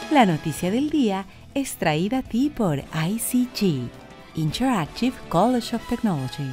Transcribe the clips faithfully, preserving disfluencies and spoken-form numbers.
La noticia del día es traída a ti por I C G, Interactive College of Technology.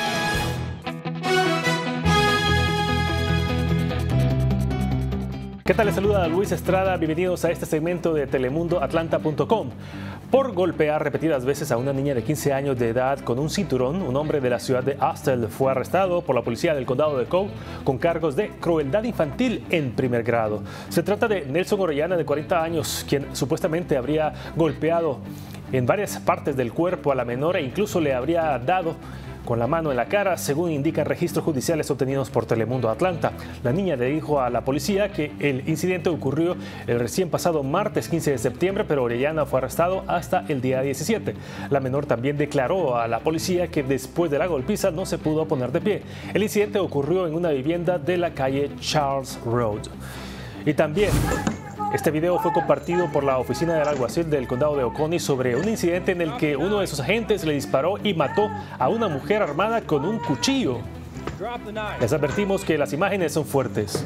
¿Qué tal? Les saluda Luis Estrada. Bienvenidos a este segmento de telemundo atlanta punto com. Por golpear repetidas veces a una niña de quince años de edad con un cinturón, un hombre de la ciudad de Austell fue arrestado por la policía del condado de Cobb con cargos de crueldad infantil en primer grado. Se trata de Nelson Orellana, de cuarenta años, quien supuestamente habría golpeado en varias partes del cuerpo a la menor e incluso le habría dado con la mano en la cara, según indican registros judiciales obtenidos por Telemundo Atlanta. La niña le dijo a la policía que el incidente ocurrió el recién pasado martes quince de septiembre, pero Orellana fue arrestado hasta el día diecisiete. La menor también declaró a la policía que después de la golpiza no se pudo poner de pie. El incidente ocurrió en una vivienda de la calle Charles Road. Y también este video fue compartido por la oficina del alguacil del condado de Oconee sobre un incidente en el que uno de sus agentes le disparó y mató a una mujer armada con un cuchillo. Les advertimos que las imágenes son fuertes.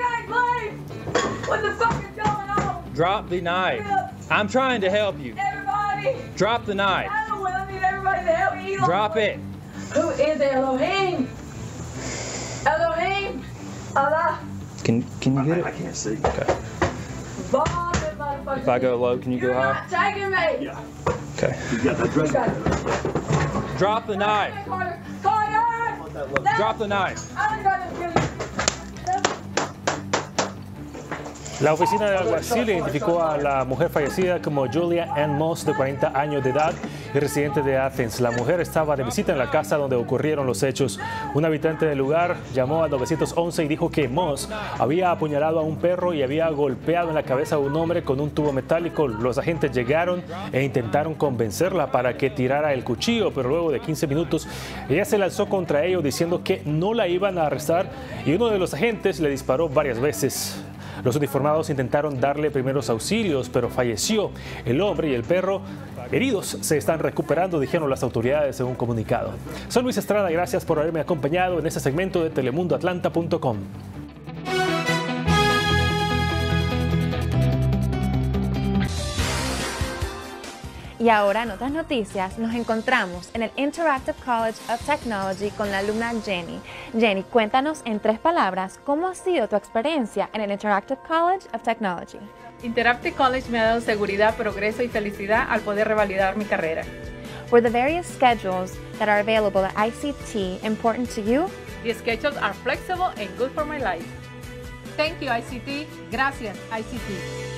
Drop the knife. I'm trying to help you. Drop the knife. Drop it. Who is Elohim? Elohim? Allah. Can can you get it? I can't see. Okay. If I go low, can you go high? Taking me. Yeah. Okay. You got that dress. Drop the knife. Carter. Carter. Drop the knife. I'm gonna kill you. La oficina del alguacil identificó a la mujer fallecida como Julia Ann Moss, de cuarenta años de edad y residente de Athens. La mujer estaba de visita en la casa donde ocurrieron los hechos. Un habitante del lugar llamó al nueve once y dijo que Moss había apuñalado a un perro y había golpeado en la cabeza a un hombre con un tubo metálico. Los agentes llegaron e intentaron convencerla para que tirara el cuchillo, pero luego de quince minutos ella se lanzó contra ellos diciendo que no la iban a arrestar y uno de los agentes le disparó varias veces. Los uniformados intentaron darle primeros auxilios, pero falleció. El hombre y el perro heridos se están recuperando, dijeron las autoridades en un comunicado. Soy Luis Estrada, gracias por haberme acompañado en este segmento de telemundo atlanta punto com. Y ahora en otras noticias nos encontramos en el Interactive College of Technology con la alumna Jenny. Jenny, cuéntanos en tres palabras cómo ha sido tu experiencia en el Interactive College of Technology. Interactive College me ha dado seguridad, progreso y felicidad al poder revalidar mi carrera. Were the various schedules that are available at I C T important to you? The schedules are flexible and good for my life. Thank you, I C T. Gracias, I C T.